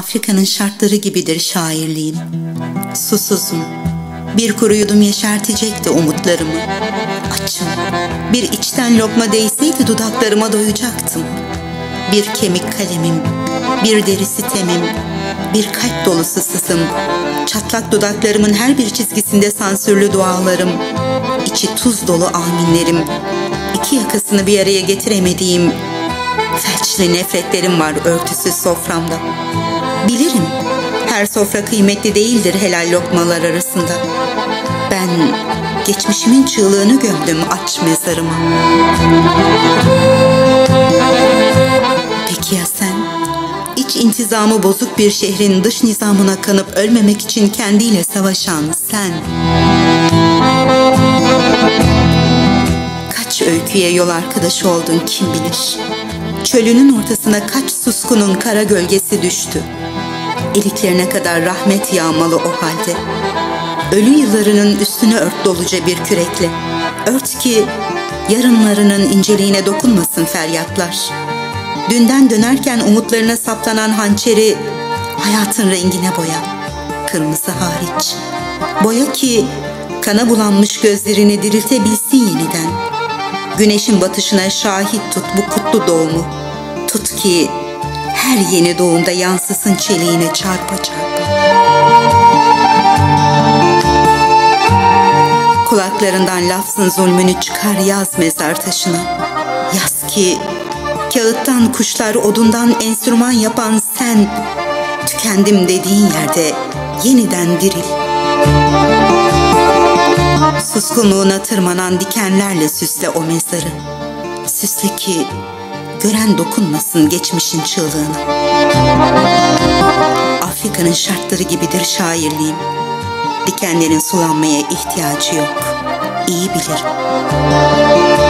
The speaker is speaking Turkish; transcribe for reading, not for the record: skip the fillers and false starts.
Afrika'nın şartları gibidir şairliğim. Susuzum. Bir kuru yudum yeşertecekti umutlarımı. Açım. Bir içten lokma değseydi dudaklarıma doyacaktım. Bir kemik kalemim, bir deri sitemim, bir kalp dolusu sızım, çatlak dudaklarımın her bir çizgisinde sansürlü dualarım, içi tuz dolu aminlerim, iki yakasını bir araya getiremediğim felçli nefretlerim var örtüsüz soframda. Bilirim, her sofra kıymetli değildir helal lokmalar arasında. Ben geçmişimin çığlığını gömdüm aç mezarıma. Peki ya sen? İç intizamı bozuk bir şehrin dış nizamına kanıp ölmemek için kendiyle savaşan sen. Kaç öyküye yol arkadaşı oldun kim bilir. Çölünün ortasına kaç suskunun kara gölgesi düştü. İliklerine kadar rahmet yağmalı o halde. Ölü yıllarının üstüne ört doluca bir kürekle. Ört ki yarınlarının inceliğine dokunmasın feryatlar. Dünden dönerken umutlarına saplanan hançeri hayatın rengine boya, kırmızı hariç. Boya ki kana bulanmış gözlerini diriltebilsin yeniden. Güneşin batışına şahit tut bu kutlu doğumu. Tut ki her yeni doğumda yansısın çeliğine çarpa çarpa. Kulaklarından lafzın zulmünü çıkar yaz mezar taşına. Yaz ki kağıttan kuşlar odundan enstrüman yapan sen, tükendim dediğin yerde yeniden diril. Suskunluğuna tırmanan dikenlerle süsle o mezarı. Süsle ki gören dokunmasın geçmişin çığlığına. Afrika'nın şartları gibidir şairliğim. Dikenlerin sulanmaya ihtiyacı yok. İyi bilirim.